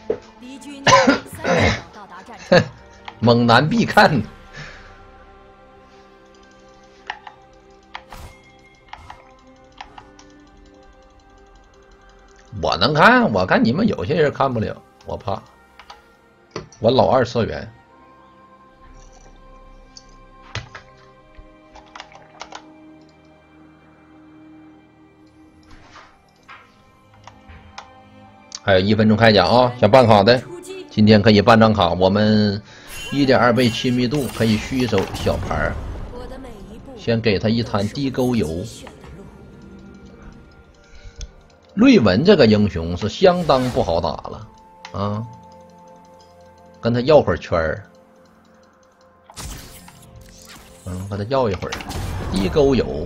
敌军3秒到达战场。 猛男必看。我能看，我看你们有些人看不了，我怕。我老二次元。还有1分钟开奖啊！想办卡的，今天可以办张卡。我们1.2倍亲密度可以续一手小牌。先给他一滩地沟油。瑞文这个英雄是相当不好打了啊！跟他要会儿圈儿，跟他要一会儿地沟油。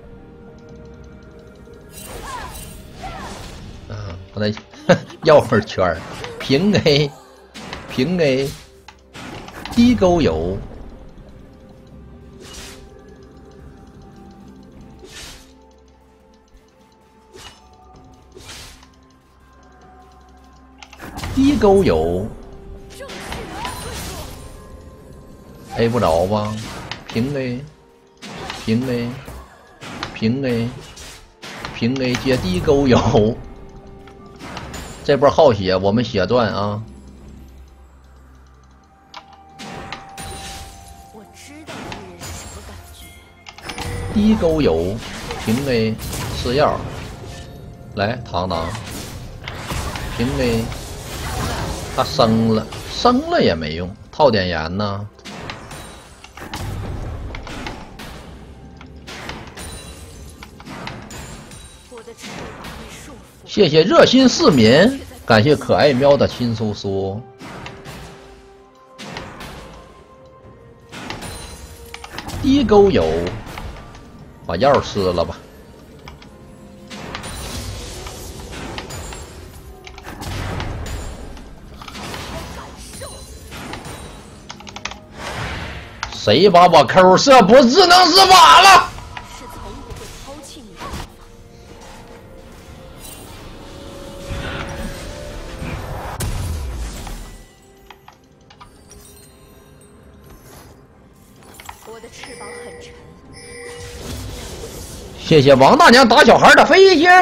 跟他要会儿圈儿，平 A， 平 A， 地沟油。地沟油 ，A 不着吧？平 A， 平 A， 平 A， 平 A 接地沟油，这波耗血我们血赚啊！ 我知道敌人是什么感觉。 地沟油，平 A， 吃药，来糖糖，平 A。他生了也没用，套点盐呢。谢谢热心市民，感谢可爱喵的亲叔叔。地沟油，把药吃了吧。谁把我抠射不智能是瓦了？ 是从不会抛弃你的。我的翅膀很沉。 谢谢王大娘打小孩的飞机。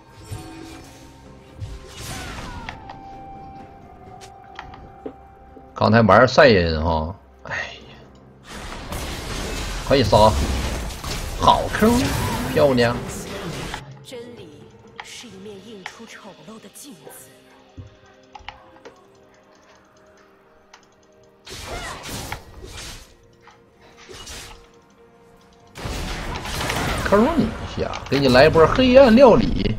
刚才玩赛人哈。可以杀，好坑，漂亮。 真理是一面映出丑陋的镜子。 坑你一下，给你来波黑暗料理。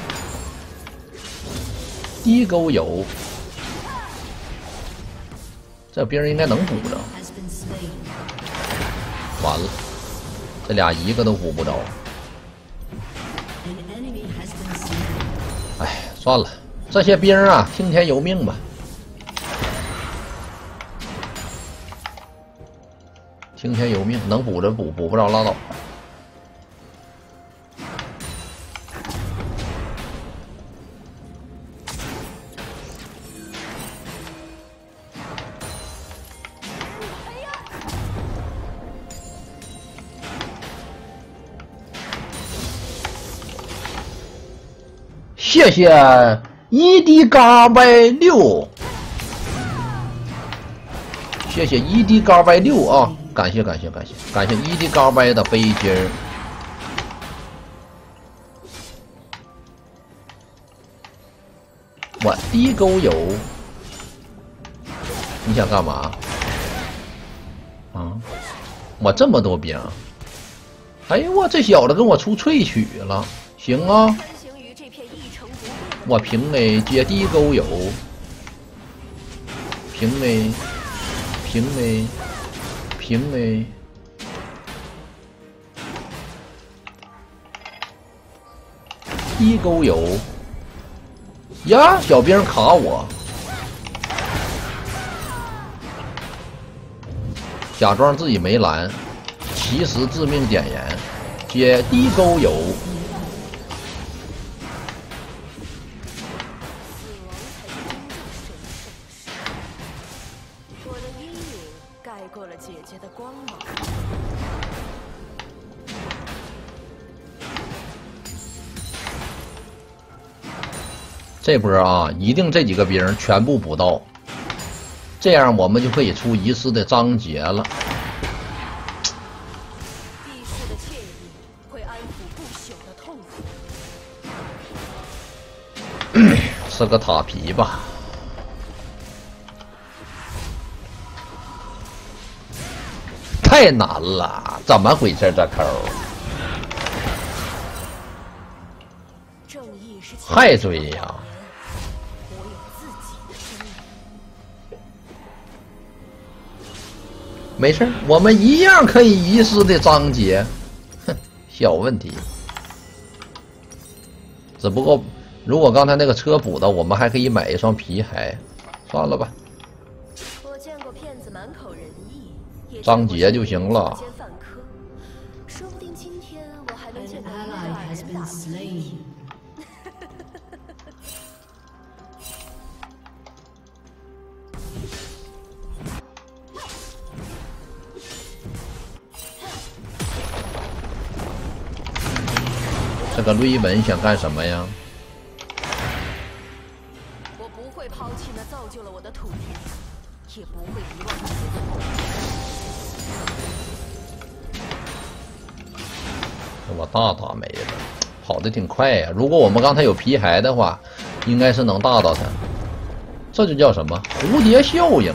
地沟油，这兵应该能补着。完了，这俩一个都补不着。哎，算了，这些兵啊，听天由命吧。听天由命，能补着补，补不着拉倒。谢谢ED嘎歪6，谢谢ED嘎歪6啊！感谢ED嘎歪的飞机儿。我地沟油，你想干嘛？啊！我这么多兵，哎呦我这小子跟我出萃取了，行啊！我平 A 接地沟油，平 A， 平 A， 平 A， 地沟油呀！小兵卡我，假装自己没蓝，其实致命点燃，接地沟油。 姐姐的光芒。 这波啊，一定这几个兵全部补到，这样我们就可以出遗失的章节了。 避世的惬意会安抚不朽的痛苦。 是个塔皮吧？太难了，怎么回事这扣？ 正义是还追呀！ 我有自己的生命。 没事，我们一样可以遗失的章节，哼，小问题。只不过，如果刚才那个车补的，我们还可以买一双皮鞋，算了吧。 我见过骗子满口仁义，也章节就行了。 说不定今天我还能见到一个人打这个瑞文想干什么呀？ 我不会抛弃那造就了我的土地，也不会遗忘那些错误。 我大打没了，跑得挺快呀！如果我们刚才有皮鞋的话，应该是能大到他。这就叫什么蝴蝶效应？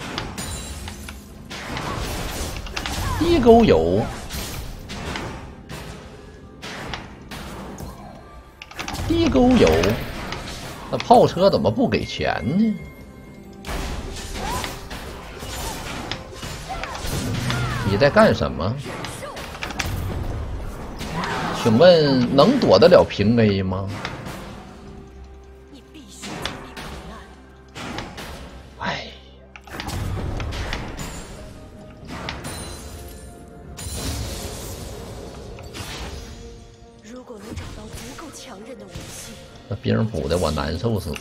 地沟油。地沟油，那炮车怎么不给钱呢？你在干什么？请问能躲得了平 A 吗？ 你必须经历苦难。 哎， 如果能找到足够强韧的武器， 那兵补的我难受死了。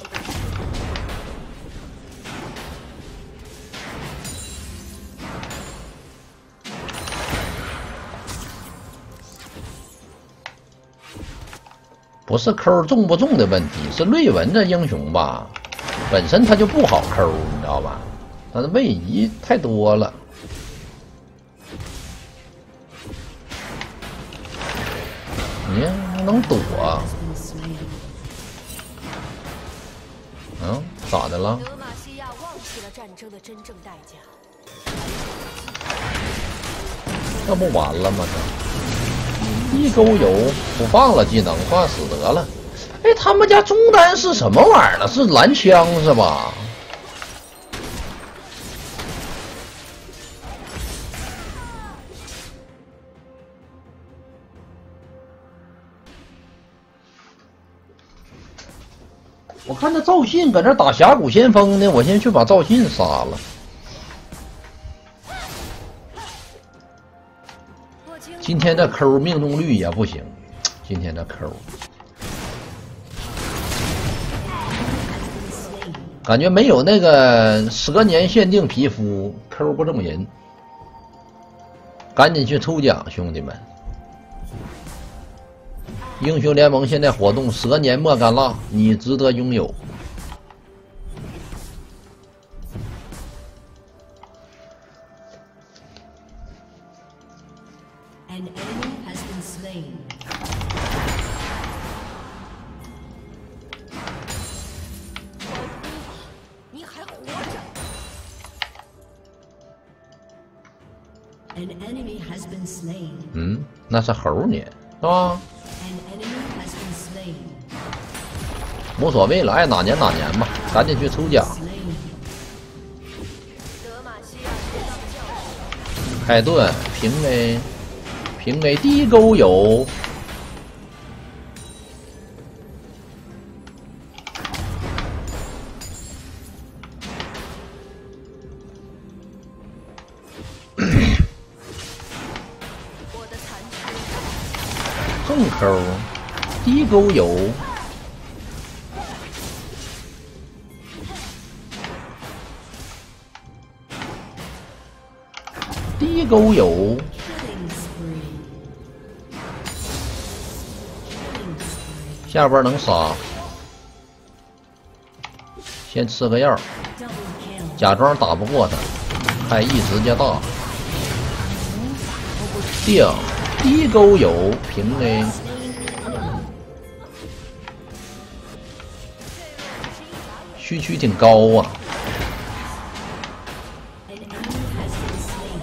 不是抠中不中的问题，是瑞文这英雄吧，本身他就不好抠，你知道吧？他的位移太多了。你能躲？嗯，咋的了？ 德玛西亚忘记了战争的真正代价。 这不完了吗？这地沟油不放了技能，放死得了。哎，他们家中单是什么玩意儿呢？是蓝枪是吧？我看那赵信搁那打峡谷先锋呢，我先去把赵信杀了。今天这抠命中率也不行，今天这抠，感觉没有那个蛇年限定皮肤，抠不中人。赶紧去抽奖，兄弟们！英雄联盟现在活动蛇年莫干辣，你值得拥有。 An enemy has been slain. 你还活着 An enemy has been slain. 嗯，那是猴年是吧？ An enemy has been slain. 无所谓了，爱哪年哪年吧，赶紧去抽奖。 Slain. 德玛西亚学到的教训。 开盾平 A 地沟油。 我的残缺。 正抠，地沟油。 地沟油， Killing spree. Killing spree. 下边能杀，先吃个药， Double kill. 假装打不过他，开 E 直接大，定地沟油平 A， 区区挺高啊。 An enemy has been slain.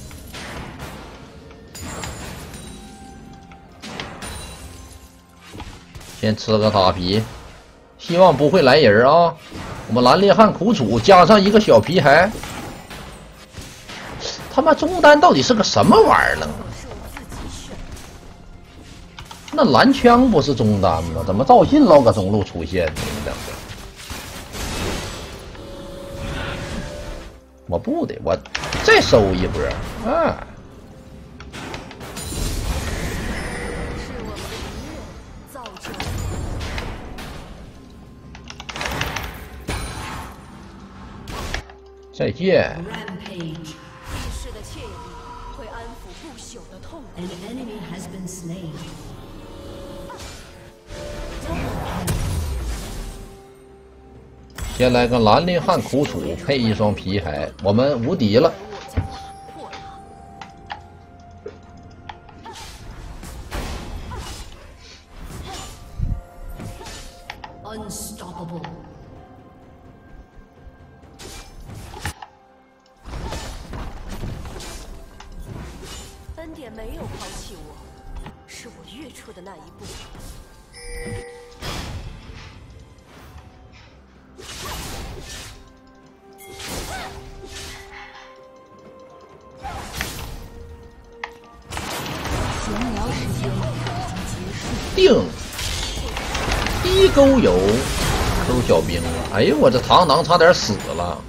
先吃个塔皮，希望不会来人啊！我们蓝烈汉苦楚加上一个小皮孩，他妈中单到底是个什么玩意儿呢？那蓝枪不是中单吗？怎么赵信老搁中路出现呢？你两个，我不得，我再收一波啊！ 再见。 Rampage. 历世的惬意会安抚不朽的痛苦。 An enemy has been slain. 先来个蓝烈汉苦楚，配一双皮鞋，我们无敌了。 Unstoppable. 恩典没有抛弃我，是我跃出的那一步。 闲聊时间已经结束。 定地沟油抠小兵了，哎呦我这螳螂差点死了，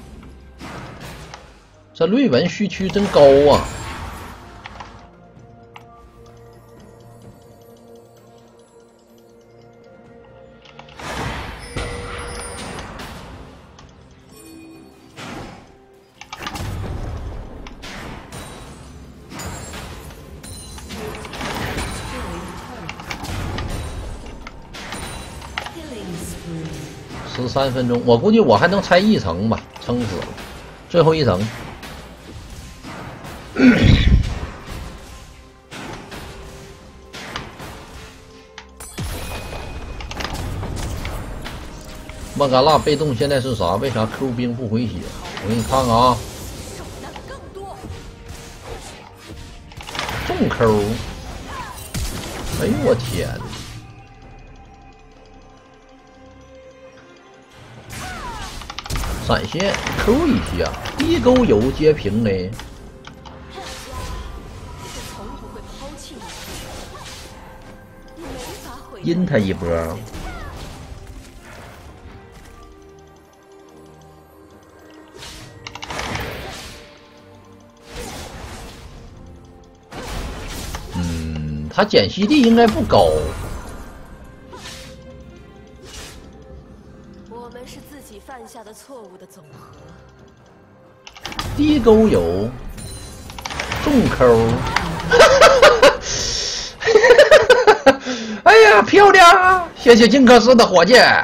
这瑞文虚区真高啊！13分钟，我估计我还能拆一层吧，撑死了，最后一层。莫甘娜被动现在是啥？为啥 Q 兵不回血？我给你看看啊， 受难更多。 重 Q！ 哎呦我天！ 闪现 Q 一下，地沟油接平嘞。 我从不会抛弃你，你没法回答。 阴他一波。他捡息地应该不高。 我们是自己犯下的错误的总和。 地沟油，重抠，哎呀，漂亮！谢谢金克斯的火箭，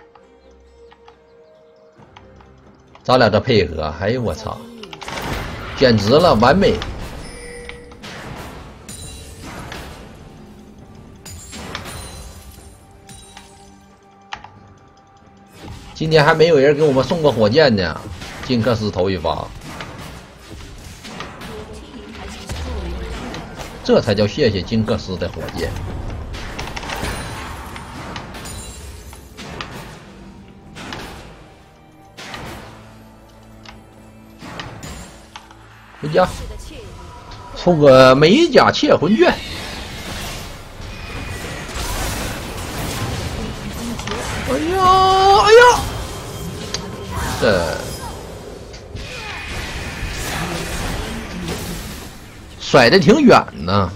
咱俩这配合，哎呦我操，简直了，完美！今天还没有人给我们送过火箭呢，金克斯头一发，这才叫谢谢金克斯的火箭。回家，抽个美甲窃魂卷。哎呀，哎呀！ 这甩的挺远呢，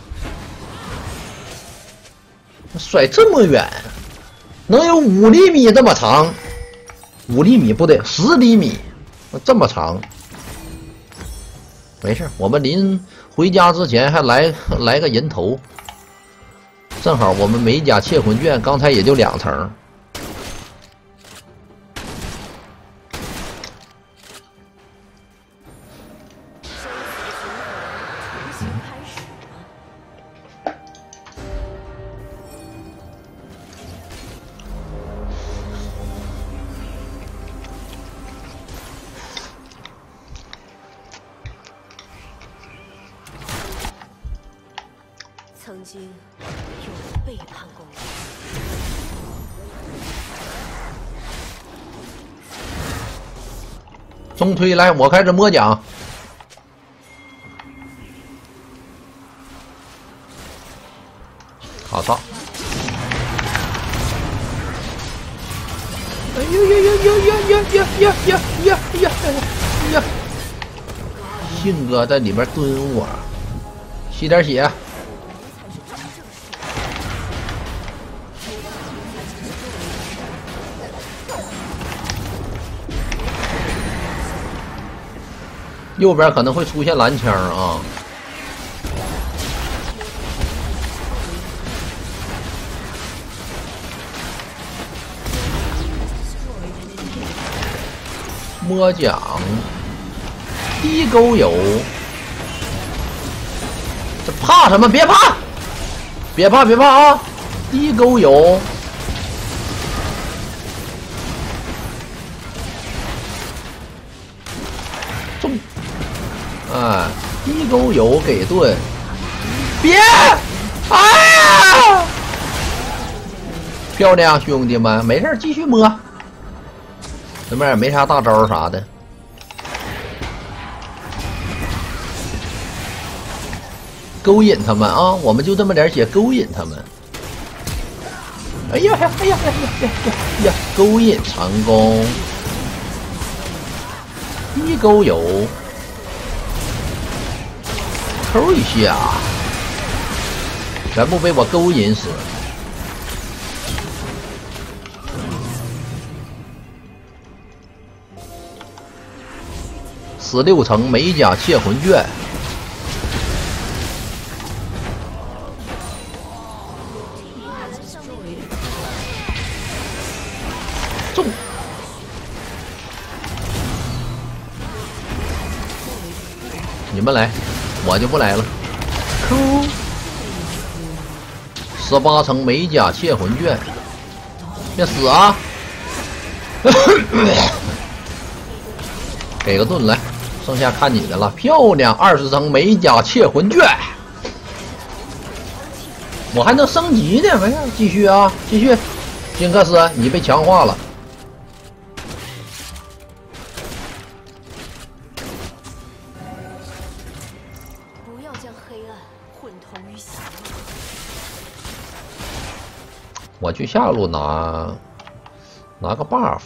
甩这么远，能有5厘米这么长，5厘米不对，10厘米，这么长。 没事，我们临回家之前还来个人头，正好我们美甲窃魂卷刚才也就2层。 曾经有人背叛过我。 中推来，我开始摸奖。好操！哎呀呀呀呀呀呀呀呀呀呀！信哥在里面蹲我，吸点血。右边可能会出现蓝枪啊！摸奖，地沟油，这怕什么？别怕，别怕，别怕啊！地沟油。中。哎，地沟油给盾，别！哎呀，漂亮，兄弟们，没事继续摸，对面也没啥大招啥的。勾引他们啊！我们就这么点血勾引他们。哎呀呀！哎呀呀呀呀！勾引成功，地沟油。抽一下，全部被我勾引死。16层美甲窃魂卷，中。你们来。我就不来了。18层美甲窃魂卷，别死啊！给个盾来，剩下看你的了。漂亮，20层美甲窃魂卷，我还能升级呢，没事，继续啊，继续。金克斯，你被强化了。我去下路拿个 buff。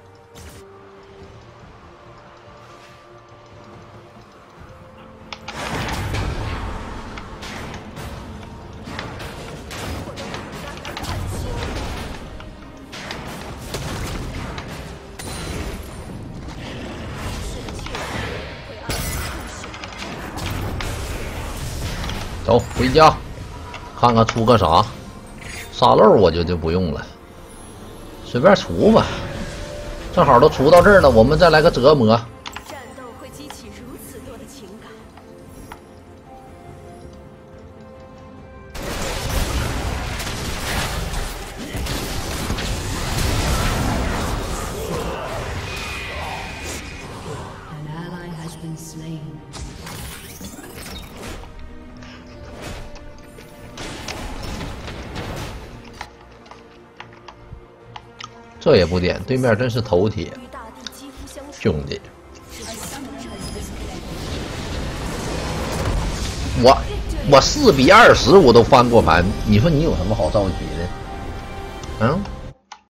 走，回家，看看出个啥。沙漏我就不用了，随便除吧。正好都除到这儿了，我们再来个折磨。 战斗会激起如此多的情感。 An ally has been slain. 这也不点，对面真是头铁，兄弟。我4比20我都翻过盘，你说你有什么好着急的？嗯。